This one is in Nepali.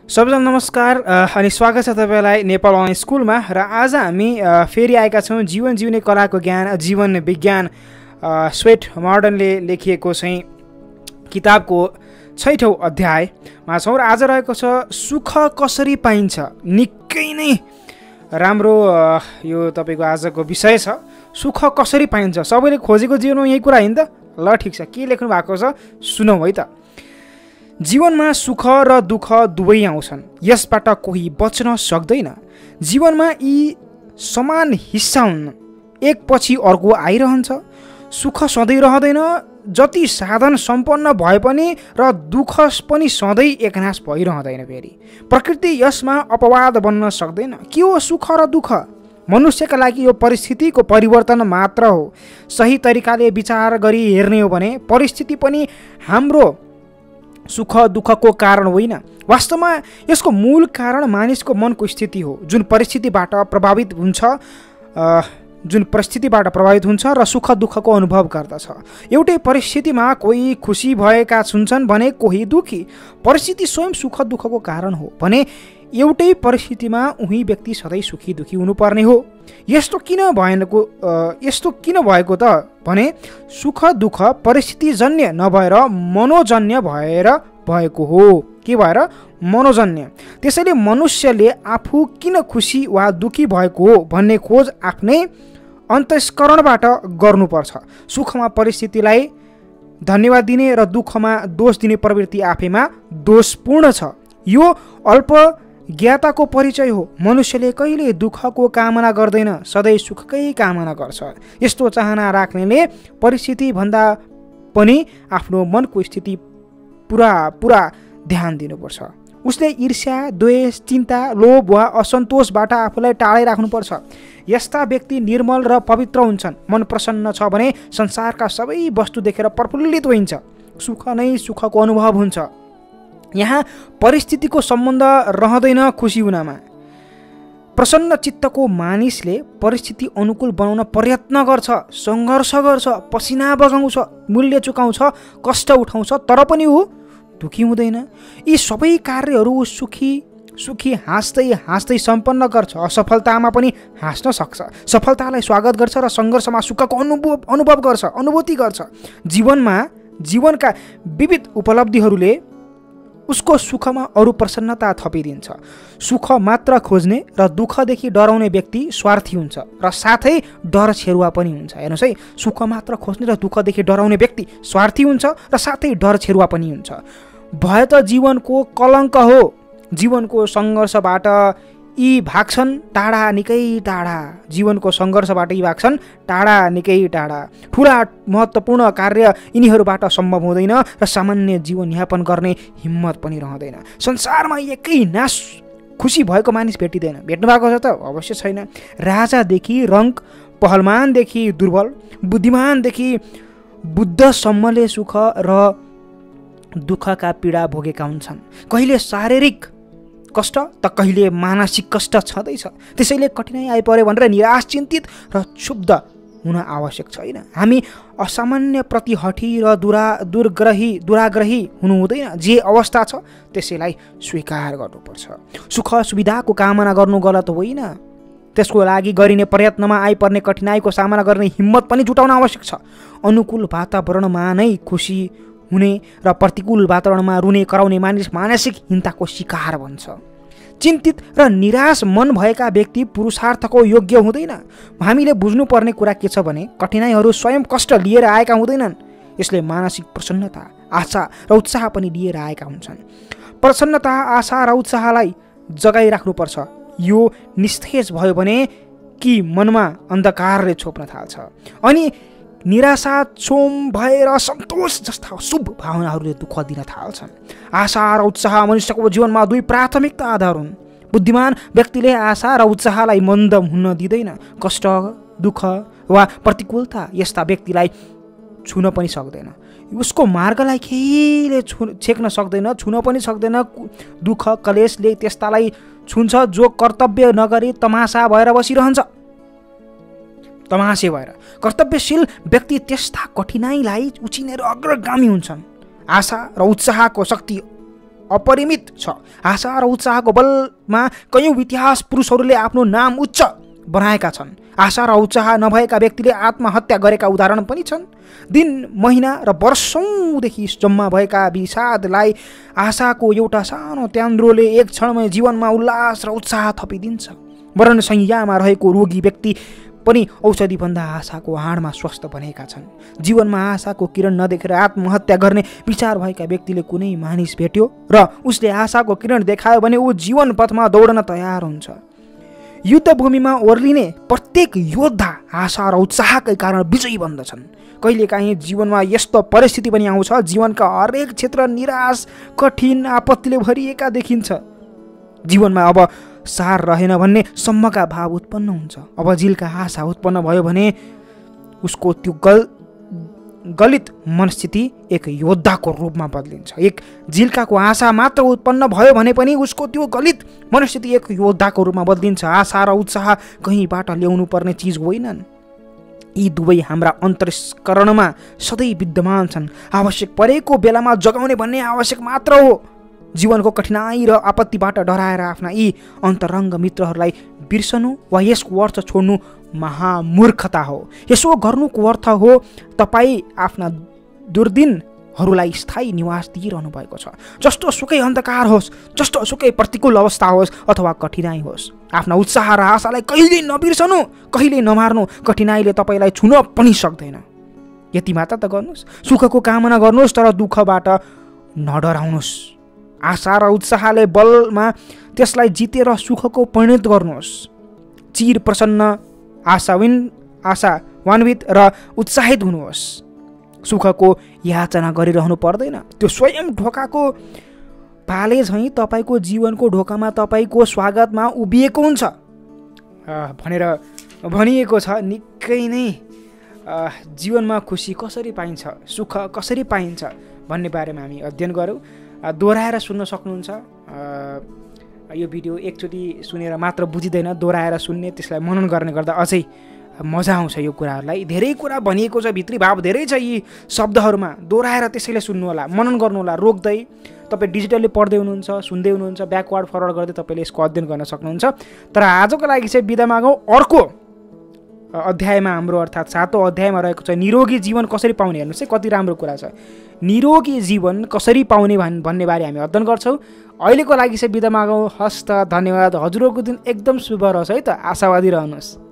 सबैजना नमस्कार अनि स्वागत छ तपाईलाई नेपाल अनलाइन स्कुलमा। र आज हामी फेरि आएका छौँ जीवन जिउने कलाको ज्ञान जीवन विज्ञान स्वेट मर्डनले लेखिएको चाहिँ किताबको 6औं अध्यायमा छौँ। र आज रहेको छ सुख कसरी पाइन्छ। निकै नै राम्रो यो तपाईको आजको विषय छ, सुख कसरी पाइन्छ। सबैले खोजेको जीवनमा यही कुरा हैन त? ल ठिक छ, के लेख्नु भएको छ सुनौ है त। जीवनमा सुख र दुःख दुवै आउँछन्, यसबाट कोही बच्न सक्दैन। जीवनमा यी समान हिस्सा हुन्, एक पछि अर्को आइरहन्छ। सुख सधैँ रहँदैन, जति साधन सम्पन्न भए पनि, र दुःख पनि सधैँ एकनाश भइरहँदैन। फेरि प्रकृति यसमा अपवाद बन्न सक्दैन। के हो सुख र दुःख? मनुष्यका लागि यो परिस्थितिको परिवर्तन मात्र हो। सही तरिकाले विचार गरी हेर्ने हो भने परिस्थिति पनि हाम्रो सुख दुःखको कारण होइन। वास्तवमा यसको मूल कारण मानिसको मनको स्थिति हो, जुन परिस्थितिबाट प्रभावित हुन्छ र सुख दुःखको अनुभव गर्दछ। एउटै परिस्थितिमा कोही खुसी भएका हुन्छन् भने कोही दुःखी। परिस्थिति स्वयं सुख दुःखको कारण हो भने एउटै परिस्थितिमा उही व्यक्ति सधैँ सुखी दुःखी हुनुपर्ने हो। यस्तो किन भएको त भने सुख दुःख परिस्थितिजन्य नभएर मनोजन्य भएर भएको हो। के भएर? मनोजन्य। त्यसैले मनुष्यले आफू किन खुसी वा दुःखी भएको हो भन्ने खोज आफ्नै अन्तस्करणबाट गर्नुपर्छ। सुखमा परिस्थितिलाई धन्यवाद दिने र दुःखमा दोष दिने प्रवृत्ति आफैमा दोषपूर्ण छ। यो अल्प ज्ञाताको परिचय हो। मनुष्यले कहिले दुःखको कामना गर्दैन, सधैँ सुखकै कामना गर्छ। यस्तो चाहना राख्नेले परिस्थिति भन्दा पनि आफ्नो मनको स्थिति पुरा ध्यान दिनुपर्छ। उसले ईर्ष्या, द्वेष, चिन्ता, लोभ वा असन्तोषबाट आफूलाई टाढै राख्नुपर्छ। यस्ता व्यक्ति निर्मल र पवित्र हुन्छन्। मन प्रसन्न छ भने संसारका सबै वस्तु देखेर प्रफुल्लित हुन्छ। सुख नै सुखको अनुभव हुन्छ। यहाँ परिस्थितिको सम्बन्ध रहँदैन खुसी हुनमा। प्रसन्न चित्तको मानिसले परिस्थिति अनुकूल बनाउन प्रयत्न गर्छ, सङ्घर्ष गर्छ, पसिना बगाउँछ, मूल्य चुकाउँछ, कष्ट उठाउँछ, तर पनि ऊ दुःखी हुँदैन। यी सबै कार्यहरू सुखी हाँस्दै सम्पन्न गर्छ। असफलतामा पनि हाँस्न सक्छ, सफलतालाई स्वागत गर्छ र सङ्घर्षमा सुखको अनुभूति गर्छ। जीवनका विविध उपलब्धिहरूले उसको सुखमा अरू प्रसन्नता थपिदिन्छ। सुख मात्र खोज्ने र दुःखदेखि डराउने व्यक्ति स्वार्थी हुन्छ र साथै डर छेरुवा पनि हुन्छ। हेर्नुहोस् है, सुख मात्र खोज्ने र दुःखदेखि डराउने व्यक्ति स्वार्थी हुन्छ र साथै डर छेरुवा पनि हुन्छ। भय त जीवनको कलङ्क हो। जीवनको सङ्घर्षबाट यी भाग्छन् टाढा निकै टाढा। जीवनको सङ्घर्षबाट यी भाग्छन् टाढा निकै टाढा। ठुला महत्त्वपूर्ण कार्य यिनीहरूबाट सम्भव हुँदैन र सामान्य जीवनयापन गर्ने हिम्मत पनि रहँदैन। संसारमा एकै नाश खुसी भएको मानिस भेटिँदैन। भेट्नु भएको छ त? अवश्य छैन। राजादेखि रङ्क, पहलमानदेखि दुर्बल, बुद्धिमानदेखि बुद्धसम्मले सुख र दुःखका पीडा भोगेका हुन्छन्। कहिले शारीरिक कष्ट त कहिले मानसिक कष्ट छँदैछ। त्यसैले कठिनाइ आइपऱ्यो भनेर निराश, चिन्तित र क्षुब्ध हुन आवश्यक छैन। हामी असामान्य प्रतिहठी र दुराग्रही हुनु हुँदैन। जे अवस्था छ त्यसैलाई स्वीकार गर्नुपर्छ। सुख सुविधाको कामना गर्नु गलत होइन, त्यसको लागि गरिने प्रयत्नमा आइपर्ने कठिनाइको सामना गर्ने हिम्मत पनि जुटाउन आवश्यक छ। अनुकूल वातावरणमा नै खुसी हुने र प्रतिकूल वातावरणमा रुने कराउने मानिस मानसिक हिंसाको शिकार बन्छ। चिन्तित र निराश मन भएका व्यक्ति पुरुषार्थको योग्य हुँदैन। हामीले बुझ्नुपर्ने कुरा के छ भने कठिनाइहरू स्वयं कष्ट लिएर आएका हुँदैनन्। यसले मानसिक प्रसन्नता, आशा र उत्साह पनि लिएर आएका हुन्छन्। प्रसन्नता, आशा र उत्साहलाई जगाइराख्नुपर्छ। यो निस्तेज भयो भने कि मनमा अन्धकारले छोप्न थाल्छ अनि निराशा, क्षोभ, भय र सन्तोष जस्ता शुभ भावनाहरूले दुःख दिन थाल्छन्। आशा र उत्साह मनुष्यको जीवनमा दुई प्राथमिकता आधार हुन्। बुद्धिमान व्यक्तिले आशा र उत्साहलाई मन्द हुन दिँदैन। कष्ट, दुःख वा प्रतिकूलता यस्ता व्यक्तिलाई छुन पनि सक्दैन। उसको मार्गलाई केहीले छेक्न सक्दैन, छुन पनि सक्दैन। दुःख, कलेशले त्यस्तालाई छुन्छ जो कर्तव्य नगरी तमासा भएर बसिरहन्छ। तमासे भएर कर्तव्यशील व्यक्ति त्यस्ता कठिनाइलाई उचिनेर अग्रगामी हुन्छन्। आशा र उत्साहको शक्ति अपरिमित छ। आशा र उत्साहको बलमा कयौँ इतिहास पुरुषहरूले आफ्नो नाम उच्च बनाएका छन्। आशा र उत्साह नभएका व्यक्तिले आत्महत्या गरेका उदाहरण पनि छन्। दिन महिना र वर्षौँदेखि जम्मा भएका विषादलाई आशाको एउटा सानो त्यान्द्रोले एक क्षणमै जीवनमा उल्लास र उत्साह थपिदिन्छ। मरणशैय्यामा रहेको रोगी व्यक्ति पनि औषधिभन्दा आशाको आडमा स्वस्थ बनेका छन्। जीवनमा आशाको किरण नदेखेर आत्महत्या गर्ने विचार भएका व्यक्तिले कुनै मानिस भेट्यो र उसले आशाको किरण देखायो भने ऊ जीवन पथमा दौडन तयार हुन्छ। युद्धभूमिमा ओर्लिने प्रत्येक योद्धा आशा र उत्साहकै कारण विजयी बन्दछन्। कहिलेकाहीँ जीवनमा यस्तो परिस्थिति पनि आउँछ, जीवनका हरेक क्षेत्र निराश, कठिन, आपत्तिले भरिएका देखिन्छ। जीवनमा अब सार रहेन भन्ने सम्मका भाव उत्पन्न हुन्छ। अब जिलका आशा उत्पन्न भयो भने उसको त्यो गलित मनस्थिति एक योद्धाको रूपमा बदलिन्छ। एक जिल्काको आशा मात्र उत्पन्न भयो भने पनि उसको त्यो गलित मनस्थिति एक योद्धाको रूपमा बदलिन्छ। आशा र उत्साह कहीँबाट ल्याउनु पर्ने चिज होइनन्। यी दुवै हाम्रा अन्तस्करणमा सधैँ विद्यमान छन्। आवश्यक परेको बेलामा जगाउने भन्ने आवश्यक मात्र हो। जीवनको कठिनाई र आपत्तिबाट डराएर आफ्ना यी अन्तरङ्ग मित्रहरूलाई बिर्सनु वा यसको अर्थ छोड्नु महामूर्खता हो। यसो गर्नुको अर्थ हो तपाईँ आफ्ना दुर्दिनहरूलाई स्थायी निवास दिइरहनु भएको छ। जस्तो सुकै अन्धकार होस्, जस्तो सुकै प्रतिकूल अवस्था होस् अथवा कठिनाई होस्, आफ्ना उत्साह र आशालाई कहिल्यै नबिर्सनु, कहिल्यै नमार्नु। कठिनाईले तपाईँलाई छुन पनि सक्दैन। यति मात्र त गर्नुहोस्, सुखको कामना गर्नुहोस् तर दुःखबाट नडराउनुहोस्। आशा र उत्साहले बलमा त्यसलाई जितेर सुखको परिणत गर्नुहोस्। चिर प्रसन्न, आशावान्वित र उत्साहित हुनुहोस्। सुखको याचना गरिरहनु पर्दैन। त्यो स्वयं ढोकाको पाले झैँ तपाईँको जीवनको ढोकामा तपाईँको स्वागतमा उभिएको हुन्छ भनेर भनिएको छ। निकै नै जीवनमा खुसी कसरी पाइन्छ, सुख कसरी पाइन्छ भन्ने बारेमा हामी अध्ययन गऱ्यौँ। दोहोऱ्याएर सुन्न सक्नुहुन्छ। यो भिडियो एकचोटि सुनेर मात्र बुझिँदैन, दोहोऱ्याएर सुन्ने, त्यसलाई मनन गर्ने गर्दा अझै मजा आउँछ। यो कुराहरूलाई धेरै कुरा भनिएको छ, भित्री भाव धेरै छ यी शब्दहरूमा। दोहोऱ्याएर त्यसैले सुन्नुहोला, मनन गर्नुहोला। रोक्दै तपाईँ डिजिटल्ली पढ्दै हुनुहुन्छ, सुन्दै हुनुहुन्छ, ब्याकवर्ड फरवर्ड गर्दै तपाईँले यसको अध्ययन गर्न सक्नुहुन्छ। तर आजको लागि चाहिँ बिदा मागौँ। अर्को अध्यायमा हाम्रो अर्थात् 7औं अध्यायमा रहेको छ निरोगी जीवन कसरी पाउने। हेर्नुहोस् है कति राम्रो कुरा छ। निरोगी जीवन कसरी पाउने भन्ने बारे हामी अध्ययन गर्छौँ। अहिलेको लागि चाहिँ बिदा मागौँ। हस्त, धन्यवाद। हजुरहरूको दिन एकदम शुभ रहोस् है त। आशावादी रहनुहोस्।